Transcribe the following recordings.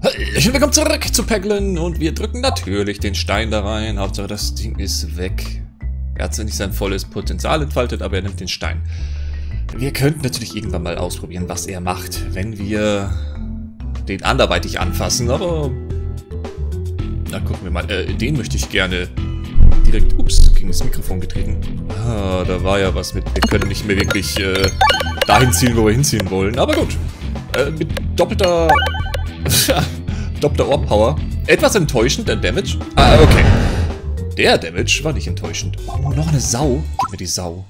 Willkommen zurück zu Peglin und wir drücken natürlich den Stein da rein. Hauptsache das Ding ist weg. Er hat zwar nicht sein volles Potenzial entfaltet, aber er nimmt den Stein. Wir könnten natürlich irgendwann mal ausprobieren, was er macht, wenn wir den anderweitig anfassen, aber... Na, gucken wir mal. Den möchte ich gerne direkt... Ups, gegen das Mikrofon getreten. Ah, da war ja was mit... Wir können nicht mehr wirklich dahin zielen, wo wir hinziehen wollen. Aber gut. Mit doppelter... doppelter Orb-Power. Etwas enttäuschend, der Damage. Ah, okay. Der Damage war nicht enttäuschend. Oh, noch eine Sau. Gib mir die Sau.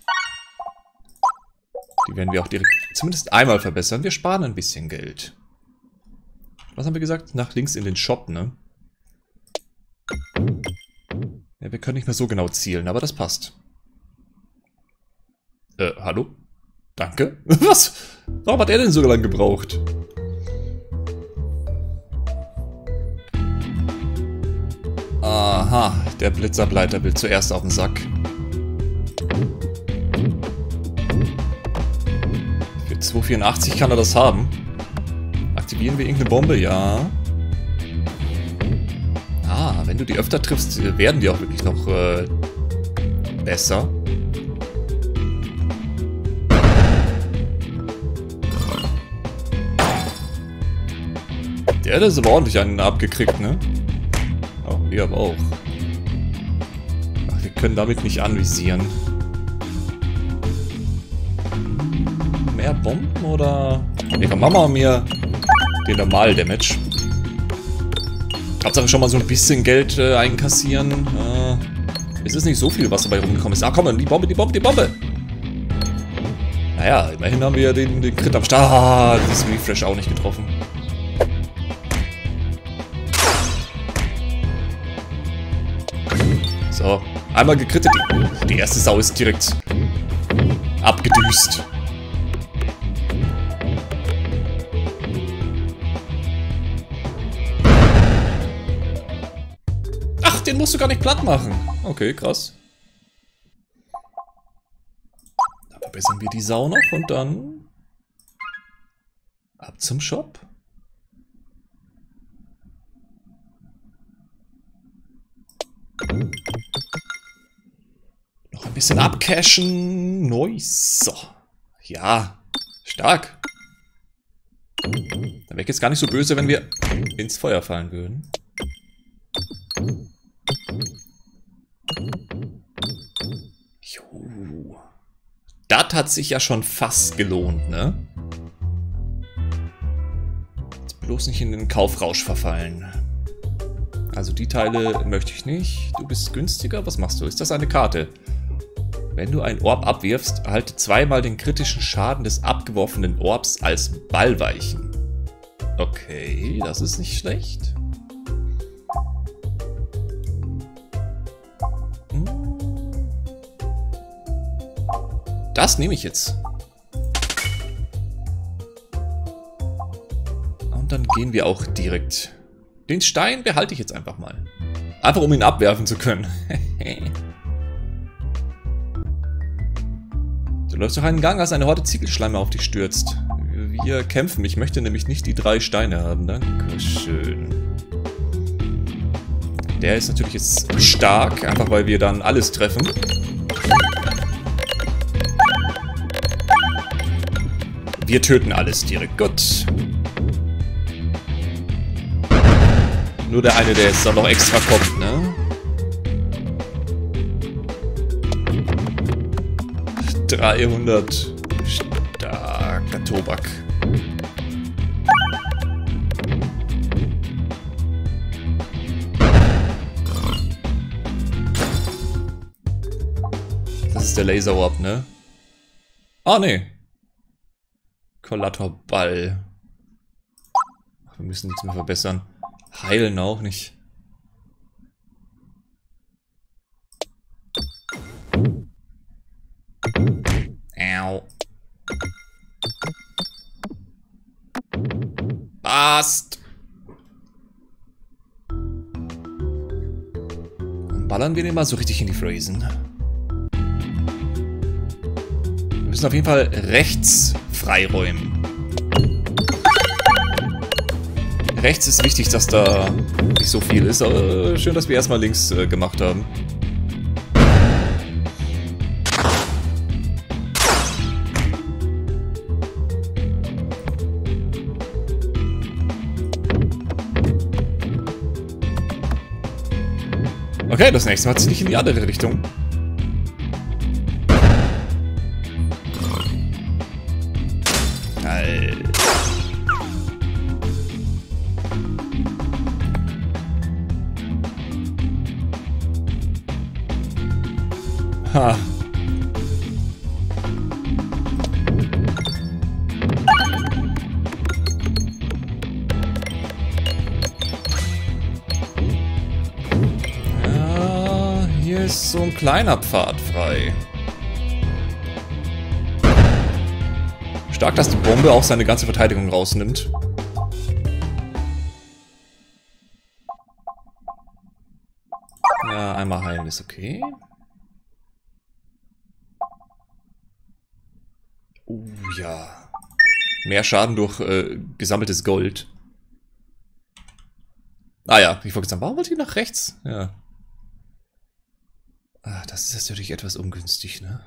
Die werden wir auch direkt zumindest einmal verbessern. Wir sparen ein bisschen Geld. Was haben wir gesagt? Nach links in den Shop, ne? Ja, wir können nicht mehr so genau zielen, aber das passt. Hallo? Danke? Was? Warum hat er denn so lange gebraucht? Aha, der Blitzableiter will zuerst auf den Sack. Für 284 kann er das haben. Aktivieren wir irgendeine Bombe? Ja. Ah, wenn du die öfter triffst, werden die auch wirklich noch besser. Der hat es aber ordentlich einen abgekriegt, ne? Oh, wir aber auch. Ach, wir können damit nicht anvisieren. Mehr Bomben oder... Ne, komm, machen wir mir den Normal-Damage. Hauptsache schon mal so ein bisschen Geld einkassieren. Es ist nicht so viel, was dabei rumgekommen ist. Ah, komm, die Bombe, die Bombe, die Bombe! Naja, immerhin haben wir ja den Crit am Start. Ah, das Refresh auch nicht getroffen. So, einmal gekrittet. Die erste Sau ist direkt abgedüst. Ach, den musst du gar nicht platt machen. Okay, krass. Dann verbessern wir die Sau noch und dann ab zum Shop. Noch ein bisschen abcashen. Nice. So. Ja. Stark. Dann wäre ich jetzt gar nicht so böse, wenn wir ins Feuer fallen würden. Jo. Das hat sich ja schon fast gelohnt, ne? Jetzt bloß nicht in den Kaufrausch verfallen. Also die Teile möchte ich nicht. Du bist günstiger. Was machst du? Ist das eine Karte? Wenn du ein Orb abwirfst, erhalte zweimal den kritischen Schaden des abgeworfenen Orbs als Ballweichen. Okay, das ist nicht schlecht. Das nehme ich jetzt. Und dann gehen wir auch direkt... Den Stein behalte ich jetzt einfach mal. Einfach um ihn abwerfen zu können. Du läufst durch einen Gang, als eine Horde Ziegelschleimer auf dich stürzt. Wir kämpfen. Ich möchte nämlich nicht die 3 Steine haben. Dankeschön. Der ist natürlich jetzt stark, einfach weil wir dann alles treffen. Wir töten alles direkt. Gut. Nur der eine, der jetzt dann noch extra kommt, ne? 300 starker Tobak. Das ist der Laser-Orb, ne? Ah, ne. Kollatorball. Wir müssen nichts mehr verbessern. Heilen auch nicht. Au. Passt. Dann ballern wir den mal so richtig in die Phrasen. Wir müssen auf jeden Fall rechts freiräumen. Rechts ist wichtig, dass da nicht so viel ist, aber schön, dass wir erstmal links gemacht haben. Okay, das nächste Mal ziemlich in die andere Richtung. Ha. Ja, hier ist so ein kleiner Pfad frei. Stark, dass die Bombe auch seine ganze Verteidigung rausnimmt. Ja, einmal heilen ist okay. Ja. Mehr Schaden durch gesammeltes Gold. Ah ja, ich wollte sagen, warum wollte ich nach rechts? Ja. Ah, das ist natürlich etwas ungünstig, ne?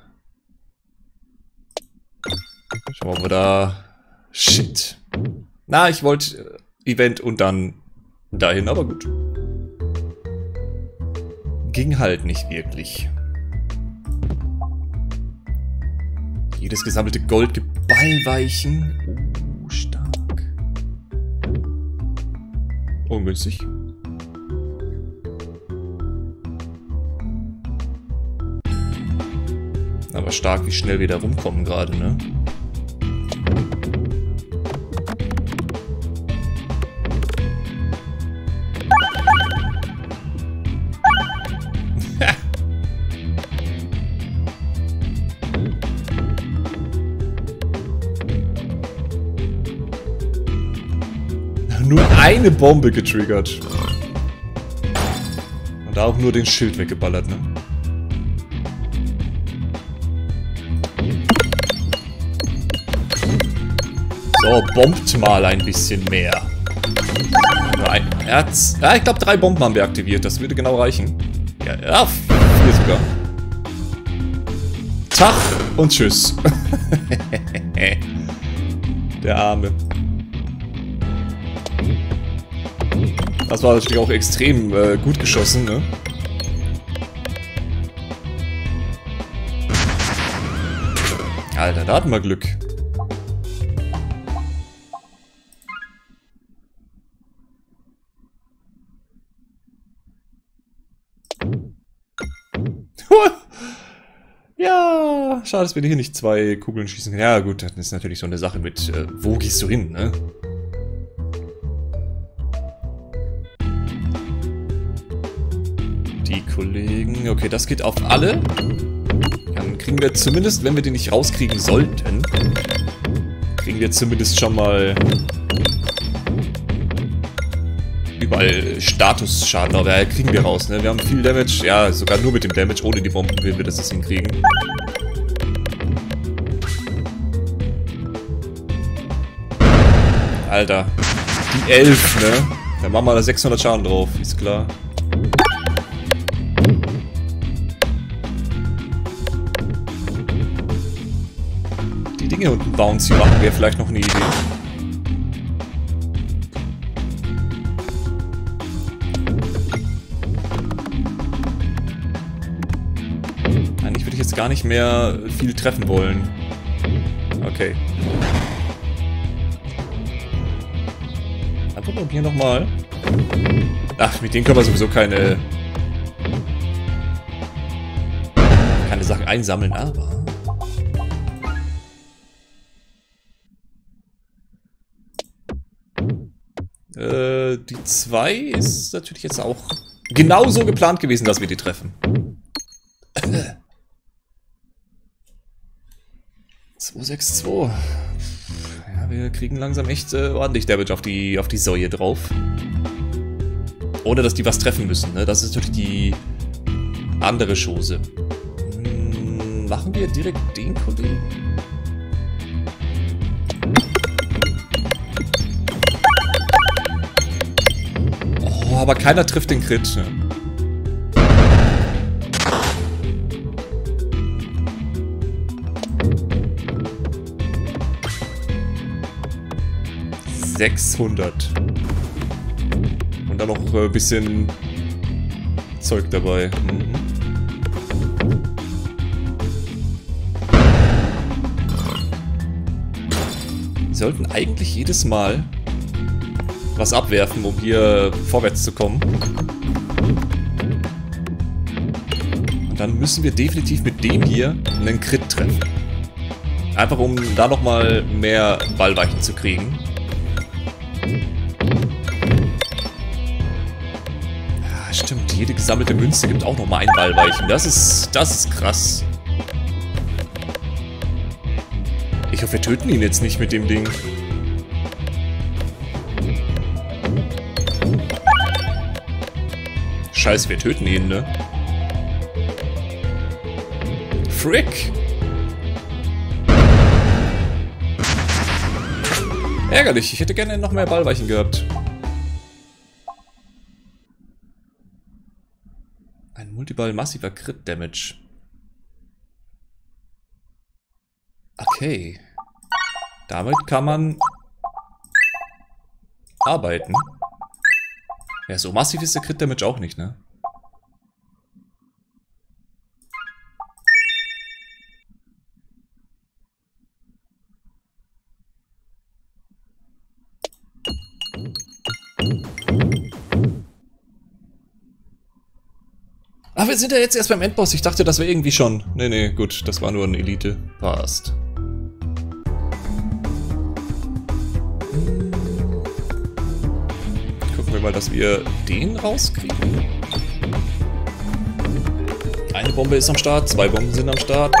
Schauen wir mal, ob wir da... Shit. Na, ich wollte Event und dann dahin, aber gut. Ging halt nicht wirklich. Jedes gesammelte Gold gibt Ballweichen. Oh, stark. Ungünstig. Aber stark, wie schnell wir da rumkommen gerade, ne? Nur eine Bombe getriggert. Und da auch nur den Schild weggeballert, ne? So, bombt mal ein bisschen mehr. Nur ein Herz. Ja, ich glaube 3 Bomben haben wir aktiviert. Das würde genau reichen. Ja, 4 sogar. Tag und tschüss. Der Arme. Das war natürlich auch extrem gut geschossen, ne? Alter, da hatten wir Glück. Ja, schade, dass wir hier nicht 2 Kugeln schießen können. Ja gut, das ist natürlich so eine Sache mit, wo gehst du hin, ne? Die Kollegen... Okay, das geht auf alle. Dann kriegen wir zumindest, wenn wir den nicht rauskriegen sollten, kriegen wir zumindest schon mal überall Statusschaden. Aber ja, kriegen wir raus, ne? Wir haben viel Damage. Ja, sogar nur mit dem Damage, ohne die Bomben, wenn wir das hinkriegen. Alter. Die 11, ne? Dann machen wir da 600 Schaden drauf, ist klar. Dinge unten bouncy machen wäre vielleicht noch eine Idee. Eigentlich würde ich jetzt gar nicht mehr viel treffen wollen. Okay. Dann probieren wir nochmal. Ach, mit denen können wir sowieso keine Sachen einsammeln, aber... Die 2 ist natürlich jetzt auch genauso geplant gewesen, dass wir die treffen. 262. Ja, wir kriegen langsam echt ordentlich Damage auf die Säue drauf. Ohne, dass die was treffen müssen, ne? Das ist natürlich die andere Chose. Machen wir direkt den Kollegen? aber keiner trifft den Crit. Ne? $600. Und dann noch ein bisschen Zeug dabei. Wir sollten eigentlich jedes Mal was abwerfen, um hier vorwärts zu kommen. Und dann müssen wir definitiv mit dem hier einen Crit treffen. Einfach um da nochmal mehr Ballweichen zu kriegen. Ja, stimmt. Jede gesammelte Münze gibt auch nochmal ein Ballweichen. Das ist krass. Ich hoffe, wir töten ihn jetzt nicht mit dem Ding. Scheiße, wir töten ihn, ne? Frick! Ärgerlich, ich hätte gerne noch mehr Ballweichen gehabt. Ein Multiball massiver Crit-Damage. Okay. Damit kann man arbeiten. Ja, so massiv ist der Crit-Damage auch nicht, ne? Ah, wir sind ja jetzt erst beim Endboss. Ich dachte, das wäre irgendwie schon. Nee, gut. Das war nur eine Elite. Passt. Gucken wir mal, dass wir den rauskriegen. Eine Bombe ist am Start. 2 Bomben sind am Start.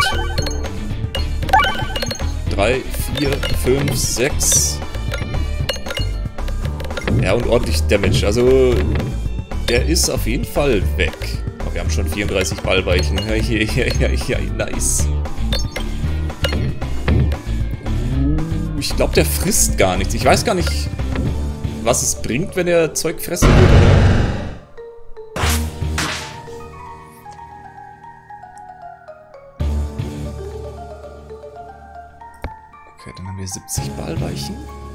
3, 4, 5, 6. Ja, und ordentlich Damage. Also, der ist auf jeden Fall weg. Aber wir haben schon 34 Ballweichen. Ja, nice. Ich glaube, der frisst gar nichts. Ich weiß gar nicht, was es bringt, wenn er Zeug fressen würde, oder? Okay, dann haben wir 70 Ballweichen.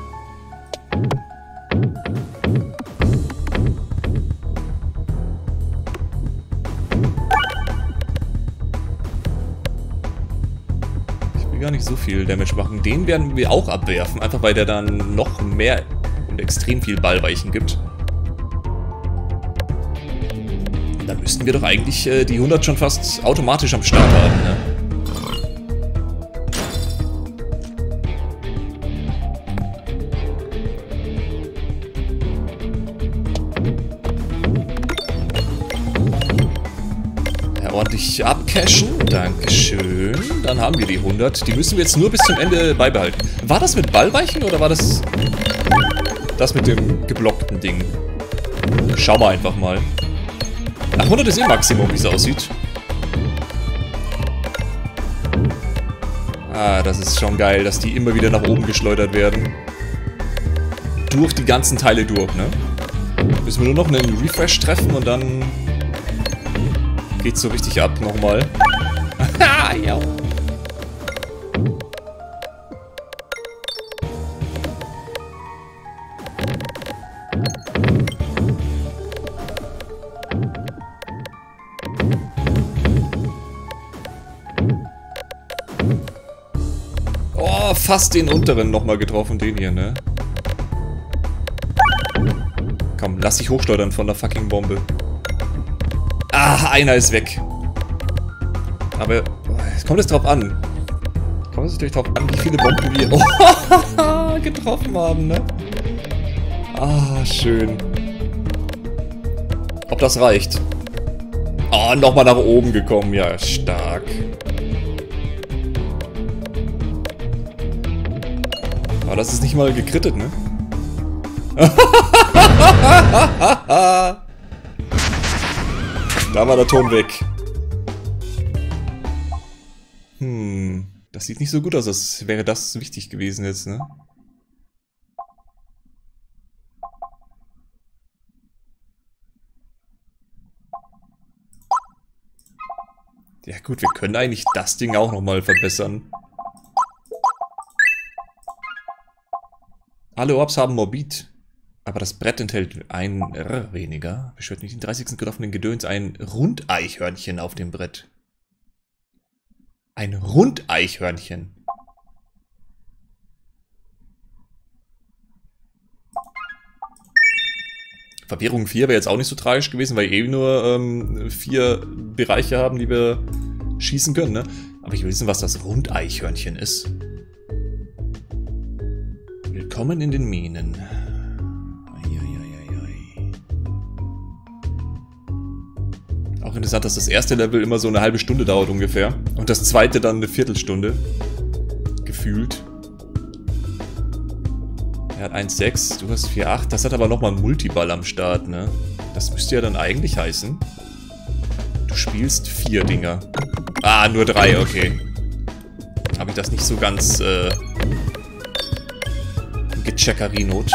Gar nicht so viel Damage machen. Den werden wir auch abwerfen, einfach weil der dann noch mehr und extrem viel Ballweichen gibt. Dann müssten wir doch eigentlich die 100 schon fast automatisch am Start haben, ne? Ordentlich abcashen. Dankeschön. Dann haben wir die 100. Die müssen wir jetzt nur bis zum Ende beibehalten. War das mit Ballweichen oder war das mit dem geblockten Ding? Schauen wir einfach mal. Ach, 100 ist eh Maximum, wie es aussieht. Ah, das ist schon geil, dass die immer wieder nach oben geschleudert werden. Durch die ganzen Teile durch, ne? Müssen wir nur noch einen Refresh treffen und dann geht's so richtig ab nochmal. Ja. Oh, fast den unteren nochmal getroffen, den hier, ne? Komm, lass dich hochschleudern von der fucking Bombe. Ah, einer ist weg. Aber es kommt jetzt drauf an. Kommt es natürlich drauf an, wie viele Bomben wir getroffen haben, ne? Ah, schön. Ob das reicht? Oh, nochmal nach oben gekommen. Ja, stark. Aber das ist nicht mal gekrittet, ne? Da war der Ton weg. Das sieht nicht so gut aus, als wäre das wichtig gewesen jetzt, ne? Ja gut, wir können eigentlich das Ding auch nochmal verbessern. Alle Orbs haben Morbid. Aber das Brett enthält ein R weniger. Beschwört nicht den 30. getroffenen Gedöns ein Rundeichhörnchen auf dem Brett. Ein Rundeichhörnchen. Verwirrung 4 wäre jetzt auch nicht so tragisch gewesen, weil wir eh nur 4 Bereiche haben, die wir schießen können, ne? Aber ich will wissen, was das Rundeichhörnchen ist. Willkommen in den Minen. Auch interessant, dass das erste Level immer so eine halbe Stunde dauert ungefähr. Und das zweite dann eine Viertelstunde. Gefühlt. Er hat 1,6, du hast 4,8. Das hat aber nochmal einen Multiball am Start, ne? Das müsste ja dann eigentlich heißen. Du spielst 4 Dinger. Ah, nur 3, okay. Habe ich das nicht so ganz gecheckerinot.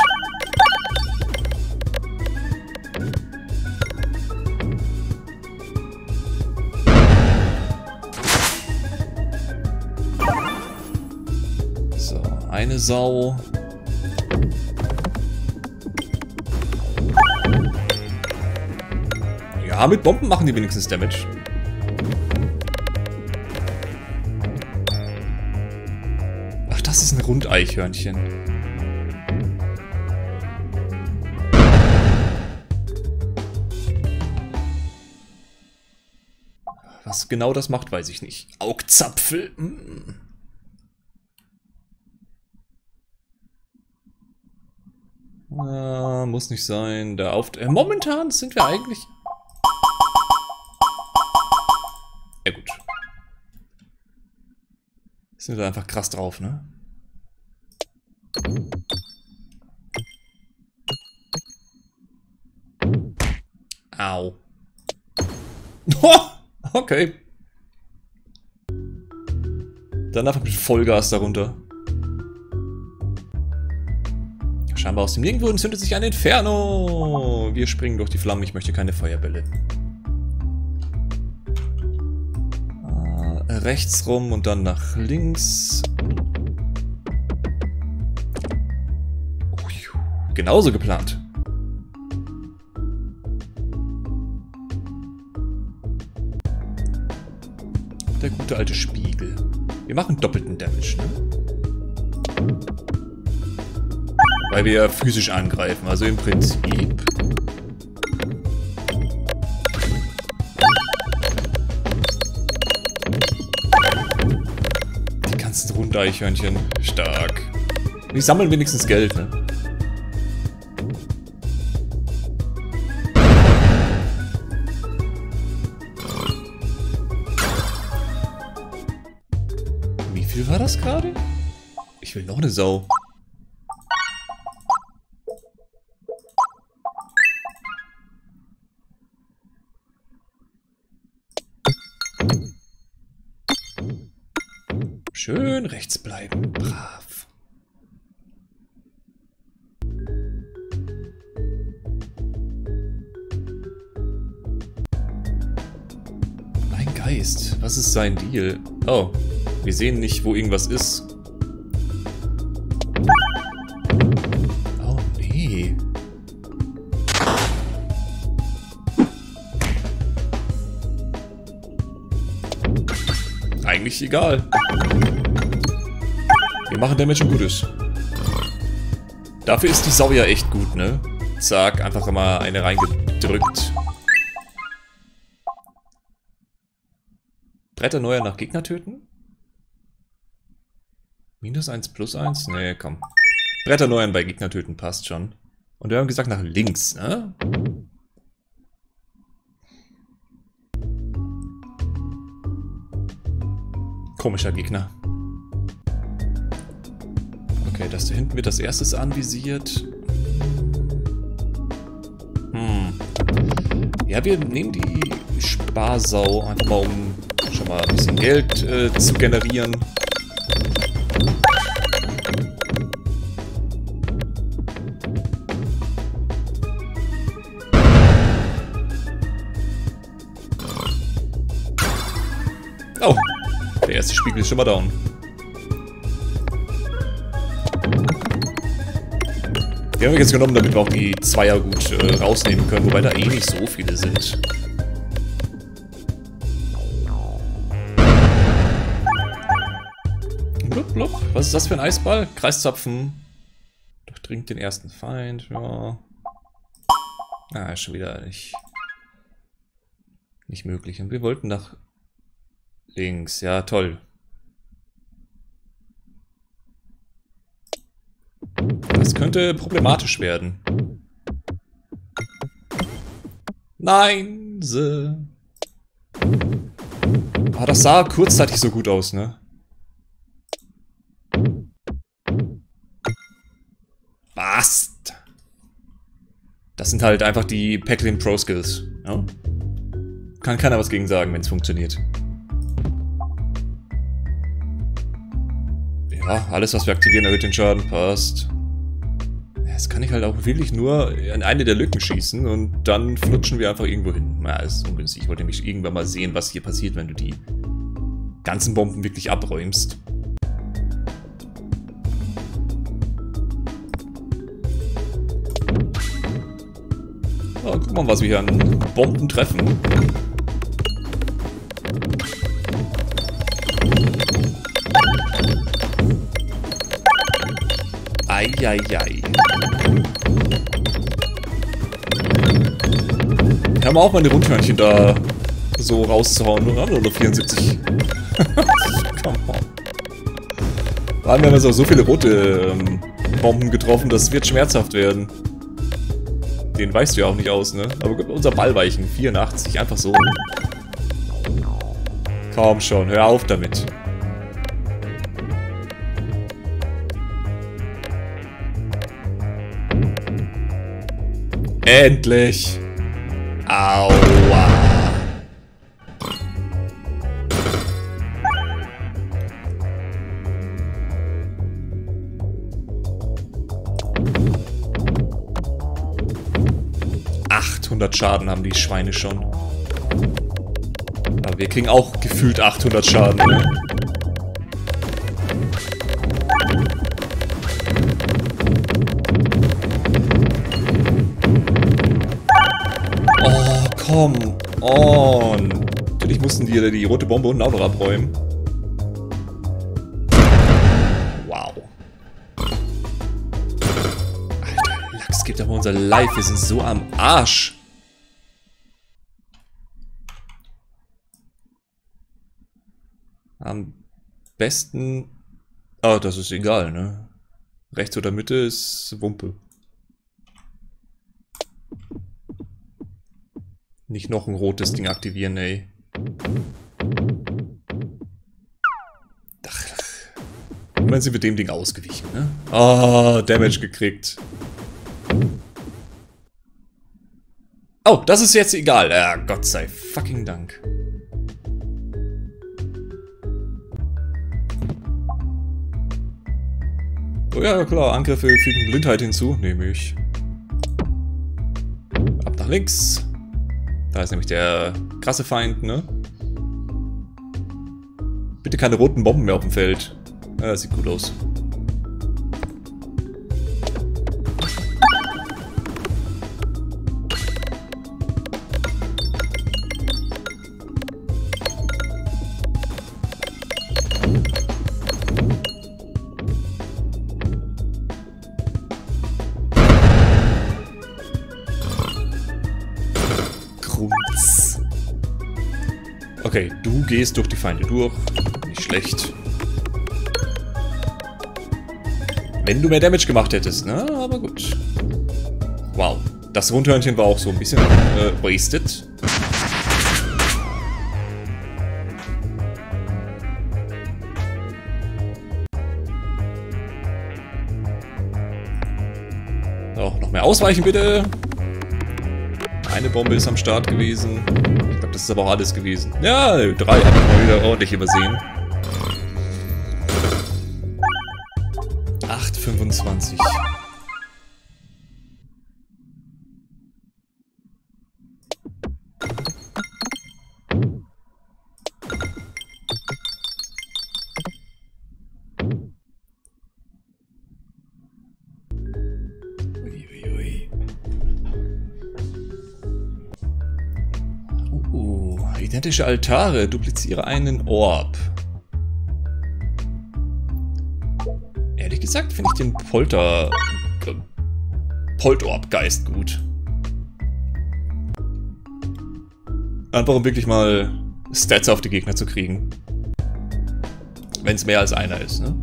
So, eine Sau. Ja, mit Bomben machen die wenigstens Damage. Ach, das ist ein Rundeichhörnchen. Was genau das macht, weiß ich nicht. Augzapfel. Muss nicht sein. Momentan sind wir eigentlich... Ja gut. Sind wir da einfach krass drauf, ne? Au. Okay. Dann einfach mit Vollgas darunter. Scheinbar aus dem Nirgendwo entzündet sich ein Inferno. Wir springen durch die Flammen. Ich möchte keine Feuerbälle. Rechts rum und dann nach links. Genauso geplant. Der gute alte Spiegel. Wir machen doppelten Damage, ne? Weil wir ja physisch angreifen, also im Prinzip. Die ganzen Rundeichhörnchen. Stark. Die sammeln wenigstens Geld, ne? Wie viel war das gerade? Ich will noch eine Sau. Schön rechts bleiben. Brav. Mein Geist. Was ist sein Deal? Oh. Wir sehen nicht, wo irgendwas ist. Oh, nee. Eigentlich egal. Wir machen Damage und Gutes. Dafür ist die Sau ja echt gut, ne? Zack, einfach mal eine reingedrückt. Bretterneuer nach Gegner töten? -1 +1? Nee, komm. Bretterneuern bei Gegner töten passt schon. Und wir haben gesagt nach links, ne? Komischer Gegner. Okay, das da hinten wird als erstes anvisiert. Ja, wir nehmen die Sparsau einfach mal, um schon mal ein bisschen Geld zu generieren. erste Spiegel ist schon mal down. Die haben wir jetzt genommen, damit wir auch die Zweier gut rausnehmen können, wobei da eh nicht so viele sind. Blub, blub. Was ist das für ein Eisball? Kreiszapfen. Durchdringt den ersten Feind, ja. Ah, ist schon wieder nicht möglich. Und wir wollten nach links. Ja, toll. Das könnte problematisch werden. Nein, Ah, das sah kurzzeitig so gut aus, ne? Bast! Das sind halt einfach die Peglin Pro Skills. Ja? Kann keiner was gegen sagen, wenn es funktioniert. Ja, alles was wir aktivieren erhöht den Schaden, passt. Jetzt kann ich halt auch wirklich nur an eine der Lücken schießen und dann flutschen wir einfach irgendwo hin. Na, ist ungünstig. Ich wollte nämlich irgendwann mal sehen, was hier passiert, wenn du die ganzen Bomben wirklich abräumst. Oh, guck mal, was wir hier an Bomben treffen. Eieiei. Hör mal auf, meine Rundhörnchen da so rauszuhauen. Oder 74. Come on. Vor allem haben wir so viele rote Bomben getroffen, das wird schmerzhaft werden. Den weichst du ja auch nicht aus, ne? Aber unser Ballweichen, 84, einfach so. Komm schon, hör auf damit. Endlich! Aua! Schaden haben die Schweine schon. Aber wir kriegen auch gefühlt 800 Schaden, ne? Oh, come on. Natürlich mussten die rote Bombe unten auch noch abräumen. Wow. Alter, Lachs, gibt aber unser Life. Wir sind so am Arsch. Am besten... Ah, das ist egal, ne? Rechts oder Mitte ist Wumpe. Nicht noch ein rotes Ding aktivieren, ey. Ach. Immerhin sind wir dem Ding ausgewichen, ne? Ah, Damage gekriegt. Oh, das ist jetzt egal. Ja, Gott sei fucking Dank. Oh ja, klar, Angriffe fügen Blindheit hinzu, nehme ich. Ab nach links. Da ist nämlich der krasse Feind, ne? Bitte keine roten Bomben mehr auf dem Feld. Ja, das sieht gut aus. Okay, du gehst durch die Feinde durch. Nicht schlecht. Wenn du mehr Damage gemacht hättest, ne? Aber gut. Wow. Das Rundhörnchen war auch so ein bisschen wasted. So, noch mehr ausweichen bitte. Eine Bombe ist am Start gewesen. Ich glaube, das ist aber auch alles gewesen. Ja, 3 habe ich mal wieder ordentlich übersehen. 8,25. Identische Altare. Dupliziere einen Orb. Ehrlich gesagt finde ich den Poltorb-Geist gut. Einfach um wirklich mal Stats auf die Gegner zu kriegen. Wenn es mehr als einer ist, ne?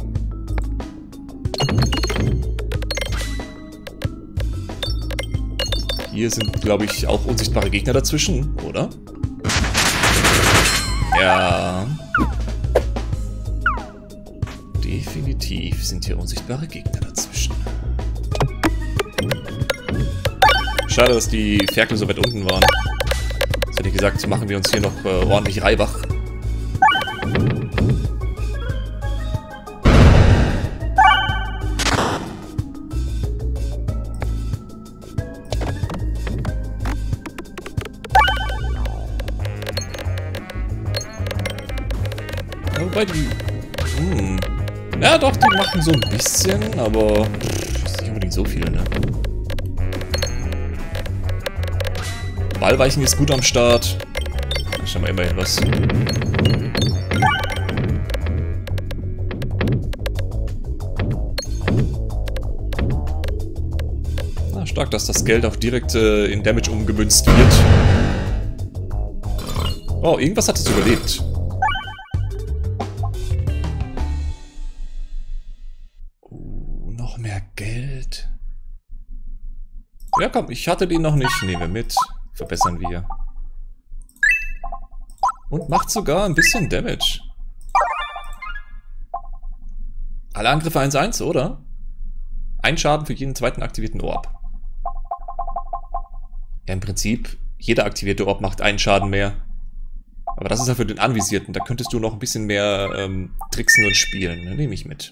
Hier sind, glaube ich, auch unsichtbare Gegner dazwischen, oder? Ja. Definitiv sind hier unsichtbare Gegner dazwischen. Schade, dass die Ferkel so weit unten waren. Jetzt hätte ich gesagt, so machen wir uns hier noch ordentlich Reibach. Ja, wobei die... Ja doch, die machen so ein bisschen, aber... ist nicht unbedingt so viel, ne? Ballweichen ist gut am Start. Da schauen wir immerhin was. Na, stark, dass das Geld auch direkt in Damage umgemünzt wird. Oh, irgendwas hat es überlebt. Noch mehr Geld. Ja komm, ich hatte den noch nicht. Nehmen wir mit. Verbessern wir. Und macht sogar ein bisschen Damage. Alle Angriffe 1-1, oder? Ein Schaden für jeden zweiten aktivierten Orb. Ja, im Prinzip, jeder aktivierte Orb macht einen Schaden mehr. Aber das ist ja für den Anvisierten. Da könntest du noch ein bisschen mehr tricksen und spielen. Ne? Nehme ich mit.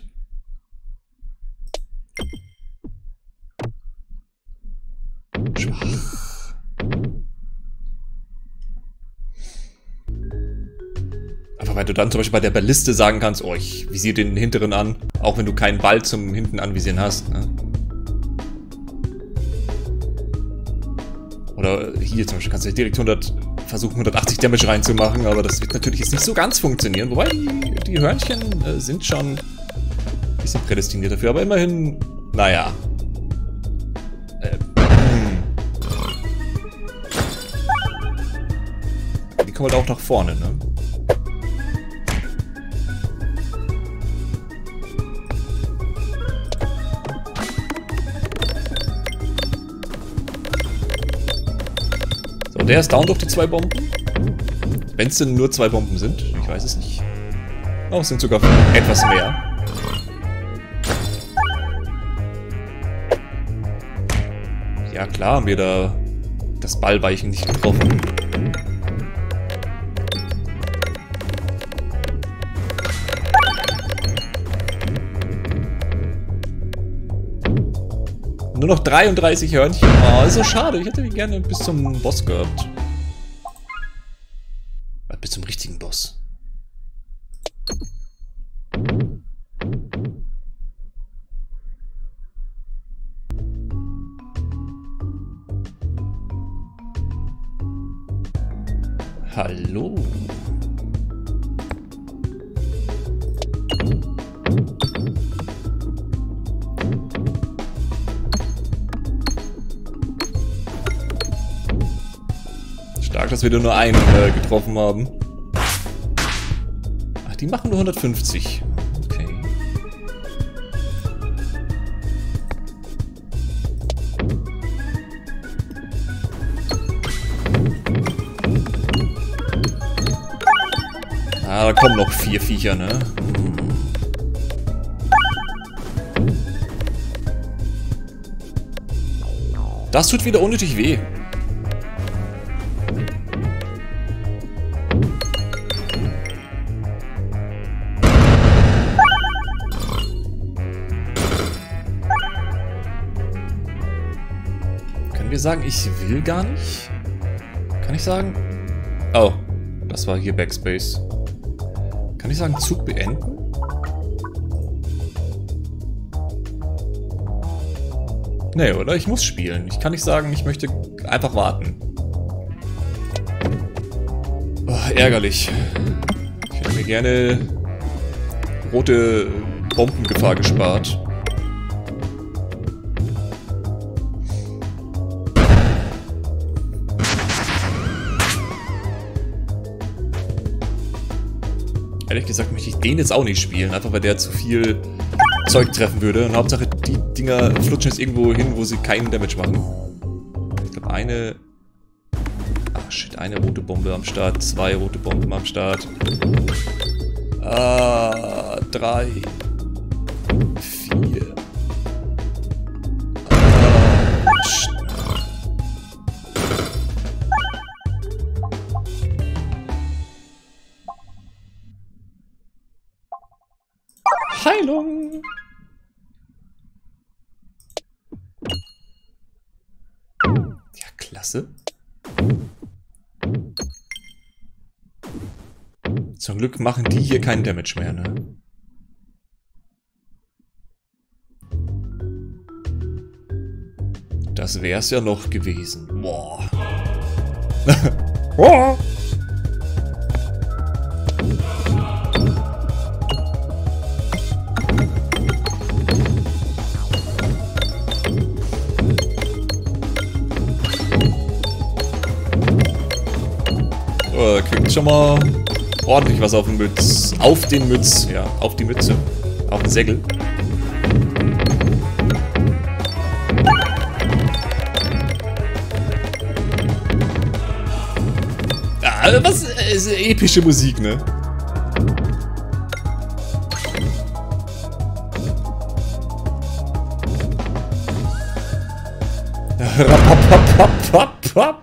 Schwach. Aber weil du dann zum Beispiel bei der Balliste sagen kannst, oh, ich visiere den hinteren an, auch wenn du keinen Ball zum hinten anvisieren hast. Ne? Oder hier zum Beispiel kannst du direkt versuchen 180 Damage reinzumachen, aber das wird natürlich jetzt nicht so ganz funktionieren. Wobei die Hörnchen sind schon ein bisschen prädestiniert dafür, aber immerhin, naja. Die kommen halt auch nach vorne, ne? So, der ist down durch die 2 Bomben. Wenn es denn nur 2 Bomben sind, ich weiß es nicht. Oh, es sind sogar etwas mehr. Ja klar, haben wir da das Ballweichen nicht getroffen. Nur noch 33 Hörnchen. Oh, ist so schade. Ich hätte die gerne bis zum Boss gehabt. Bis zum richtigen Boss. Hallo. Stark, dass wir nur einen getroffen haben. Ach, die machen nur 150. Okay. Ah, da kommen noch 4 Viecher, ne? Das tut wieder unnötig weh. Können wir sagen, ich will gar nicht? Kann ich sagen? Oh, das war hier Backspace. Kann ich sagen, Zug beenden? Nee, oder? Ich muss spielen. Ich kann nicht sagen, ich möchte einfach warten. Oh, Oh, ärgerlich. Ich hätte mir gerne rote Bombengefahr gespart. Ehrlich gesagt möchte ich den jetzt auch nicht spielen, einfach weil der zu viel Zeug treffen würde. Und Hauptsache, die Dinger flutschen jetzt irgendwo hin, wo sie keinen Damage machen. Ich glaube, eine... Ach shit, eine rote Bombe am Start, 2 rote Bomben am Start. 3... 4... Heilung! Ja, klasse. Zum Glück machen die hier keinen Damage mehr, ne? Das wär's ja noch gewesen. Boah. Boah. Kriegt schon mal ordentlich was auf den Mütz. Auf den Mütz, ja, auf die Mütze. Auf den Säckel. Ah, was ist epische Musik, ne? Rapapapapapap.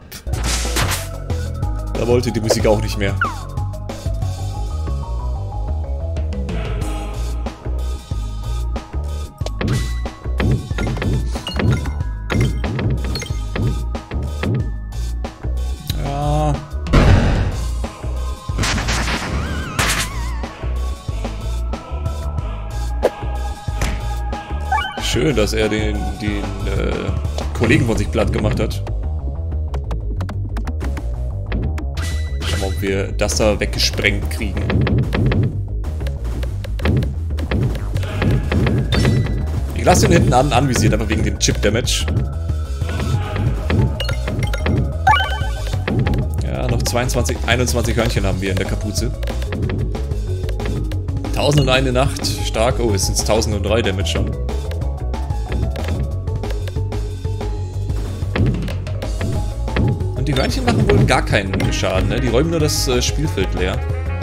Da wollte die Musik auch nicht mehr. Ja. Schön, dass er den Kollegen von sich platt gemacht hat. Ob wir das da weggesprengt kriegen. Ich lasse den hinten anvisiert, aber wegen dem Chip-Damage. Ja, noch 21 Hörnchen haben wir in der Kapuze. 1001 Nacht, stark. Oh, es sind 1003 Damage schon. Und die Hörnchen machen wohl gar keinen Schaden, ne? Die räumen nur das Spielfeld leer.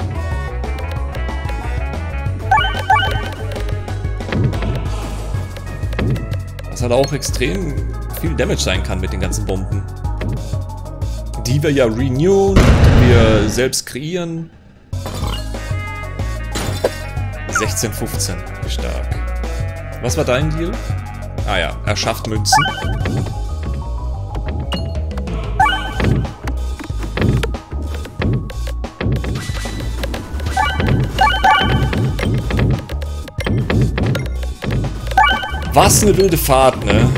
Was halt auch extrem viel Damage sein kann mit den ganzen Bomben. Die wir ja renewen, die wir selbst kreieren. 16,15. Stark. Was war dein Deal? Ah ja, er schafft Münzen. Was eine wilde Fahrt, ne?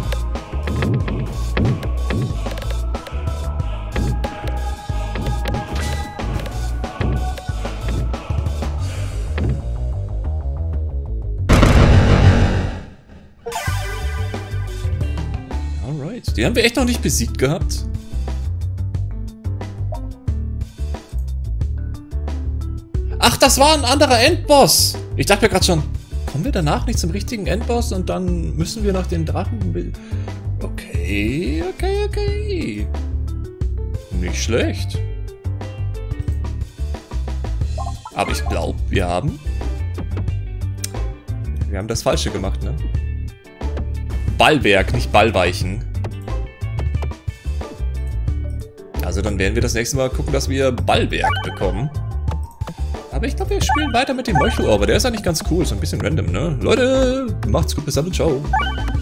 Alright, die haben wir echt noch nicht besiegt gehabt. Ach, das war ein anderer Endboss. Ich dachte mir gerade schon, kommen wir danach nicht zum richtigen Endboss und dann müssen wir nach den Drachen... Okay, okay, okay. Nicht schlecht. Aber ich glaube, wir haben das Falsche gemacht, ne? Ballwerk, nicht Ballweichen. Also dann werden wir das nächste Mal gucken, dass wir Ballwerk bekommen. Aber ich glaube, wir spielen weiter mit dem Meuchelohr, aber der ist eigentlich ganz cool, so ein bisschen random, ne? Leute, macht's gut, bis dann und ciao.